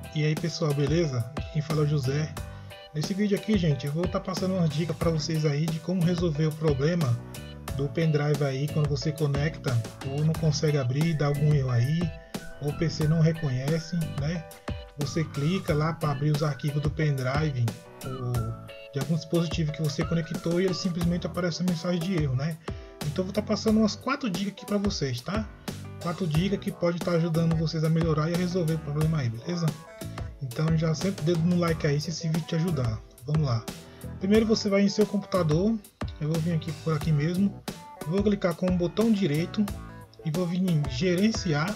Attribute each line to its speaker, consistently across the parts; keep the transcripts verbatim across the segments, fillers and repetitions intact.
Speaker 1: E aí pessoal, beleza? Aqui quem fala é o José. Nesse vídeo aqui, gente, eu vou estar passando umas dicas para vocês aí de como resolver o problema do pendrive aí quando você conecta ou não consegue abrir, dá algum erro aí, ou o P C não reconhece, né? Você clica lá para abrir os arquivos do pendrive ou de algum dispositivo que você conectou e ele simplesmente aparece a mensagem de erro, né? Então eu vou estar passando umas quatro dicas aqui para vocês, tá? Quatro dicas que pode estar ajudando vocês a melhorar e a resolver o problema aí, beleza? Então já sempre dedo no like aí se esse vídeo te ajudar. Vamos lá. Primeiro você vai em seu computador. Eu vou vir aqui por aqui mesmo. Vou clicar com o botão direito e vou vir em gerenciar.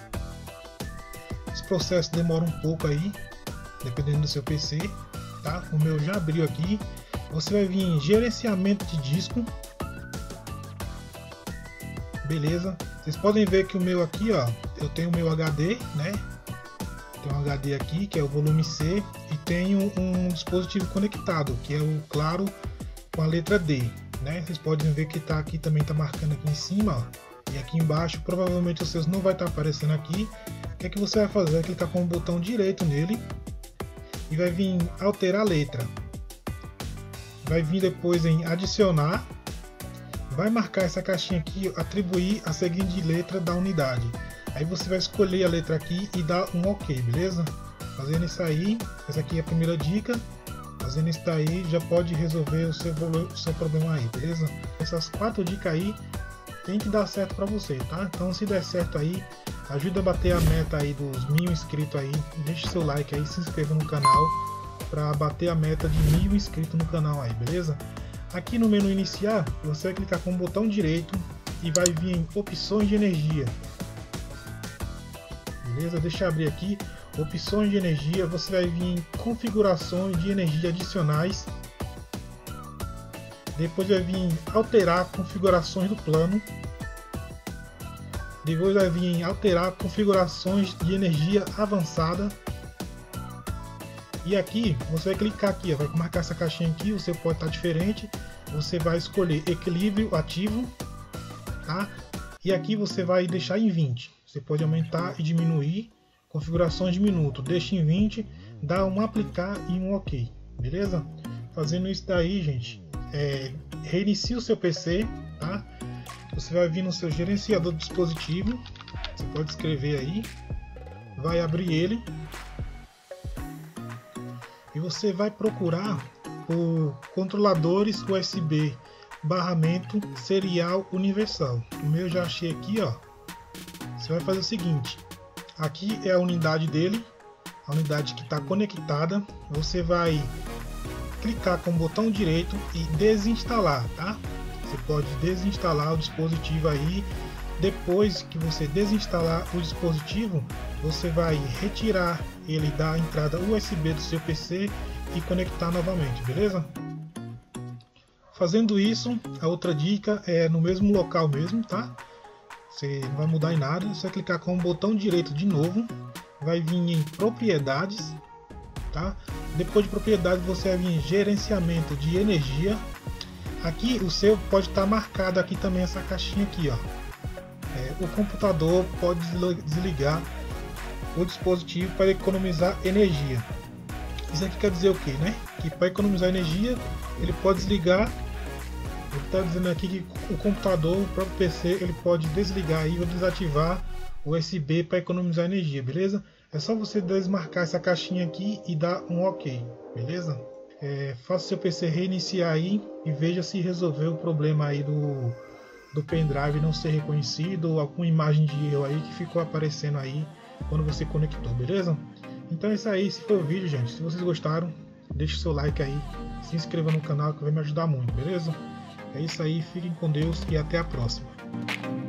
Speaker 1: Esse processo demora um pouco aí, dependendo do seu P C, tá? O meu já abriu aqui. Você vai vir em gerenciamento de disco. Beleza? Vocês podem ver que o meu aqui, ó, eu tenho o meu H D, né? Tem um H D aqui que é o volume C e tenho um dispositivo conectado que é o claro com a letra D, né? Vocês podem ver que tá aqui também, tá marcando aqui em cima, ó, e aqui embaixo. Provavelmente os seus não vai estar tá aparecendo aqui. O que é que você vai fazer? Vai clicar com o botão direito nele e vai vir em alterar a letra. Vai vir depois em adicionar. Vai marcar essa caixinha aqui, atribuir a seguinte letra da unidade. Aí você vai escolher a letra aqui e dar um OK, beleza? Fazendo isso aí, essa aqui é a primeira dica. Fazendo isso daí já pode resolver o seu, o seu problema aí, beleza? Essas quatro dicas aí tem que dar certo para você, tá? Então se der certo aí, ajuda a bater a meta aí dos mil inscritos aí. Deixe seu like aí, se inscreva no canal para bater a meta de mil inscritos no canal aí, beleza? Aqui no menu iniciar, você vai clicar com o botão direito e vai vir em opções de energia. Beleza? Deixa eu abrir aqui, opções de energia, você vai vir em configurações de energia adicionais. Depois vai vir em alterar configurações do plano. Depois vai vir em alterar configurações de energia avançada. E aqui você vai clicar aqui, ó, vai marcar essa caixinha aqui, o seu pode estar diferente. Você vai escolher equilíbrio ativo, tá? E aqui você vai deixar em vinte. Você pode aumentar e diminuir. Configurações de minuto, deixa em vinte, dá um aplicar e um OK, beleza? Fazendo isso daí, gente, é, reinicia o seu P C, tá? Você vai vir no seu gerenciador do dispositivo, você pode escrever aí, vai abrir ele. E você vai procurar por controladores U S B barramento serial universal. O meu eu já achei aqui, ó. Você vai fazer o seguinte: aqui é a unidade dele, a unidade que está conectada. Você vai clicar com o botão direito e desinstalar, tá? Você pode desinstalar o dispositivo aí. Depois que você desinstalar o dispositivo, você vai retirar ele da entrada U S B do seu P C e conectar novamente, beleza? Fazendo isso, a outra dica é no mesmo local mesmo, tá? Você não vai mudar em nada, você vai clicar com o botão direito de novo, vai vir em propriedades, tá? Depois de propriedades você vai vir em gerenciamento de energia. Aqui o seu pode estar marcado aqui também essa caixinha aqui, ó. É, o computador pode desligar o dispositivo para economizar energia. Isso aqui quer dizer o que, né? Que para economizar energia ele pode desligar. Ele está dizendo aqui que o computador, o próprio P C, ele pode desligar aí ou desativar o U S B para economizar energia, beleza? É só você desmarcar essa caixinha aqui e dar um OK, beleza? É, faça seu P C reiniciar aí e veja se resolveu o problema aí do do pendrive não ser reconhecido ou alguma imagem de erro aí que ficou aparecendo aí quando você conectou, beleza? Então é isso aí, esse foi o vídeo, gente. Se vocês gostaram, deixe seu like aí, se inscreva no canal que vai me ajudar muito, beleza? É isso aí, fiquem com Deus e até a próxima.